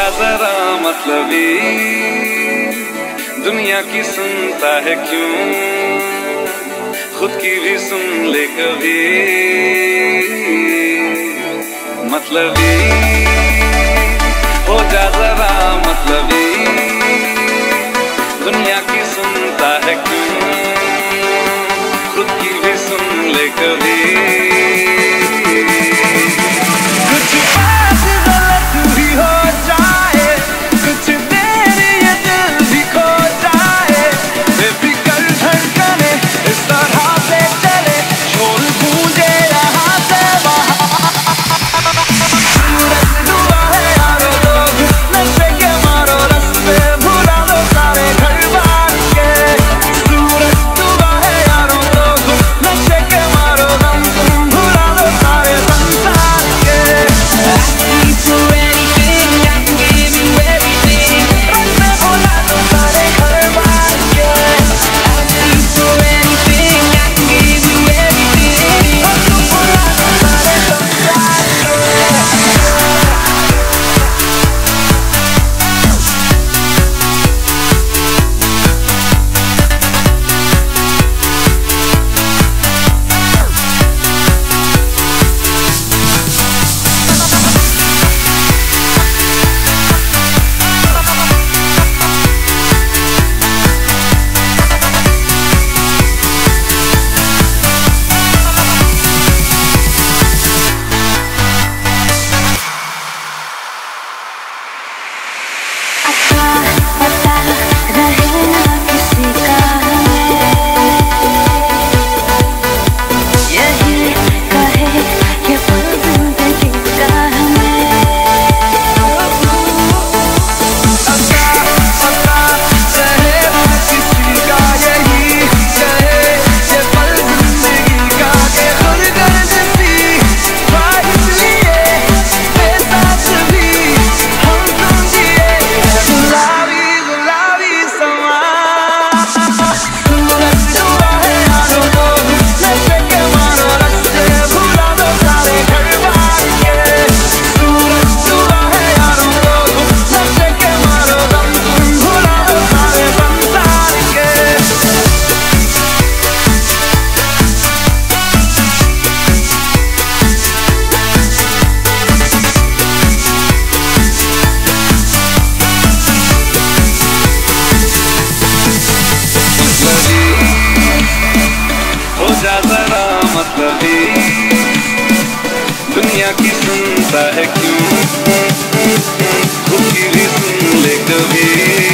जा जरा मतलबी, दुनिया की सुनता है क्यों, खुद की भी सुन ले कभी। मतलबी हो जा जरा मतलबी, दुनिया की सुनता है क्यों, खुद की भी सुन ले कभी। कुछ बात गलत भी हो जाए, कुछ देर ये दिल भी खो जाए, बेफिक्र धड़कने इस तरह से चले, शोर गूंजे यहाँ से वहाँ। सूरज डूबा है यारो लोग, नशे के मारो रास्ते भुला दो सारे घर बार के। सूरज डूबा है यारो लोग, नशे के मारो गम तुम भुला दो सारे संसार के। रास्ते भुला दो सारे घर बार के। तुम भुला दो सारे संसार के। पता रहे ना किसी का हमें, यही कहे ये पल जिंदगी का हमें। पता रहे ना किसी का, यही कहे ये पल जिंदगी का, के खुदगर्ज सी ख्वाहिश लिए बेसाथ भी हम तुम जिए गुलाबी गुलाबी समा। सूरज डूबा है यारो लोग, नशे के मारो रास्ते भुला दो सारे घर बार के। सूरज डूबा है यारो लोग, नशे के मारो गम तुम भुला दो सारे संसार के। हो जा जरा मतलबी, दुनिया की सुनता है क्यों, खुद की भी सुन ले कभी।